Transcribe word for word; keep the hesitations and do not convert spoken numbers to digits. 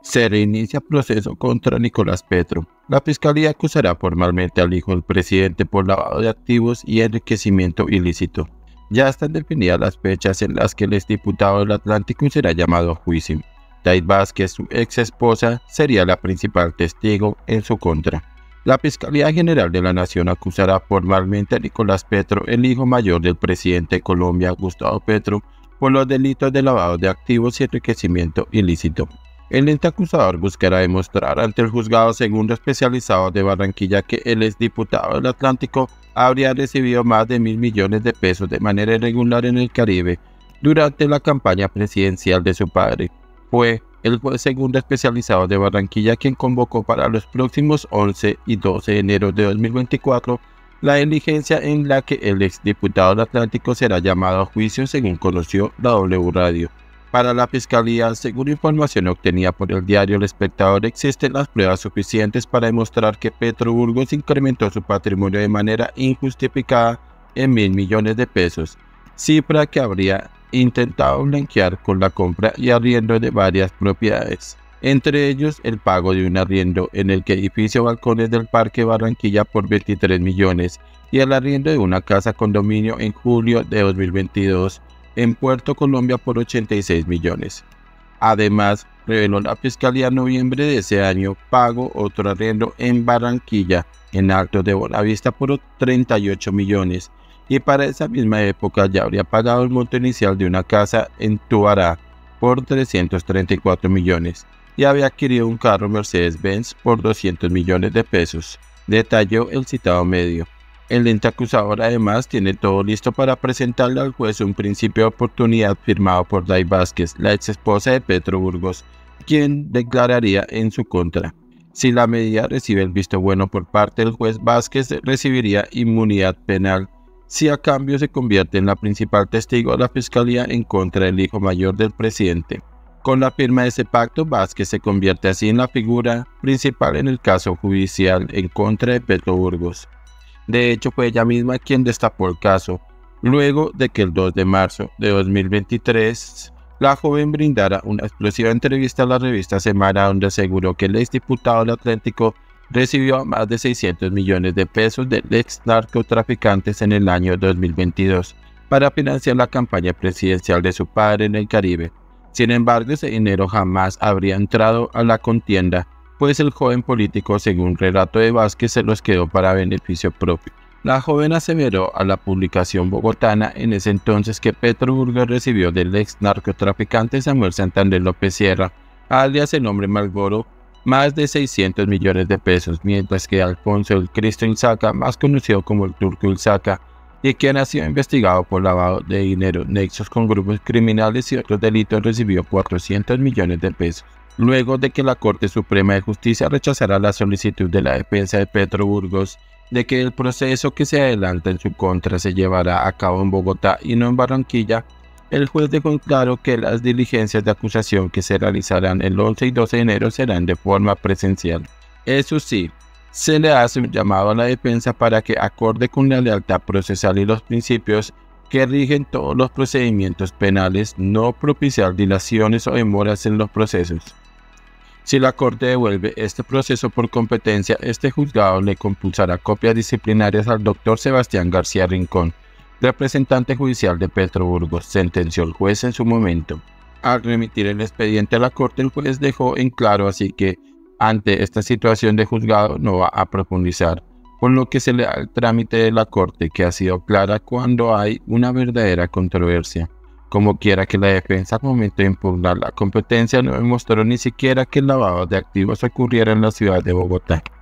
Se reinicia proceso contra Nicolás Petro. La Fiscalía acusará formalmente al hijo del presidente por lavado de activos y enriquecimiento ilícito. Ya están definidas las fechas en las que el exdiputado del Atlántico será llamado a juicio. Day Vázquez, su ex esposa, sería la principal testigo en su contra. La Fiscalía General de la Nación acusará formalmente a Nicolás Petro, el hijo mayor del presidente de Colombia, Gustavo Petro, por los delitos de lavado de activos y enriquecimiento ilícito. El ente acusador buscará demostrar ante el juzgado segundo especializado de Barranquilla que el exdiputado del Atlántico habría recibido más de mil millones de pesos de manera irregular en el Caribe durante la campaña presidencial de su padre. Fue el juez segundo especializado de Barranquilla quien convocó para los próximos once y doce de enero de dos mil veinticuatro la diligencia en la que el exdiputado del Atlántico será llamado a juicio, según conoció la W Radio. Para la Fiscalía, según información obtenida por el diario El Espectador, existen las pruebas suficientes para demostrar que Petro Burgos incrementó su patrimonio de manera injustificada en mil millones de pesos, cifra que habría intentado blanquear con la compra y arriendo de varias propiedades, entre ellos el pago de un arriendo en el edificio Balcones del Parque Barranquilla por veintitrés millones y el arriendo de una casa condominio en julio de dos mil veintidós en Puerto Colombia por ochenta y seis millones. Además, reveló la Fiscalía en noviembre de ese año pago otro arriendo en Barranquilla, en Alto de Bonavista, por treinta y ocho millones, y para esa misma época ya habría pagado el monto inicial de una casa en Tubará por trescientos treinta y cuatro millones, y había adquirido un carro Mercedes-Benz por doscientos millones de pesos, detalló el citado medio. El ente acusador además tiene todo listo para presentarle al juez un principio de oportunidad firmado por Day Vázquez, la ex esposa de Petro Burgos, quien declararía en su contra. Si la medida recibe el visto bueno por parte del juez, Vázquez recibiría inmunidad penal, si a cambio se convierte en la principal testigo de la Fiscalía en contra del hijo mayor del presidente. Con la firma de ese pacto, Vázquez se convierte así en la figura principal en el caso judicial en contra de Petro Burgos. De hecho, fue ella misma quien destapó el caso, luego de que el dos de marzo de dos mil veintitrés la joven brindara una explosiva entrevista a la revista Semana, donde aseguró que el exdiputado del Atlántico recibió más de seiscientos millones de pesos de ex narcotraficantes en el año dos mil veintidós para financiar la campaña presidencial de su padre en el Caribe. Sin embargo, ese dinero jamás habría entrado a la contienda, pues el joven político, según relato de Vázquez, se los quedó para beneficio propio. La joven aseveró a la publicación bogotana en ese entonces que Petro Burgos recibió del ex narcotraficante Samuel Santander López Sierra, alias el hombre Malboro, más de seiscientos millones de pesos, mientras que Alfonso el Cristo Ilzaca, más conocido como el Turco Ilzaca, y quien ha sido investigado por lavado de dinero, nexos con grupos criminales y otros delitos, recibió cuatrocientos millones de pesos. Luego de que la Corte Suprema de Justicia rechazara la solicitud de la defensa de Petro Burgos de que el proceso que se adelanta en su contra se llevará a cabo en Bogotá y no en Barranquilla, el juez dejó en claro que las diligencias de acusación que se realizarán el once y doce de enero serán de forma presencial. Eso sí, se le hace un llamado a la defensa para que, acorde con la lealtad procesal y los principios que rigen todos los procedimientos penales, no propiciar dilaciones o demoras en los procesos. Si la Corte devuelve este proceso por competencia, este juzgado le compulsará copias disciplinarias al doctor Sebastián García Rincón, representante judicial de Petro Burgos, sentenció el juez en su momento. Al remitir el expediente a la Corte, el juez dejó en claro así que, ante esta situación de juzgado, no va a profundizar, por lo que se le da el trámite de la Corte, que ha sido clara cuando hay una verdadera controversia. Como quiera que la defensa, al momento de impugnar la competencia, no demostró ni siquiera que el lavado de activos ocurriera en la ciudad de Bogotá.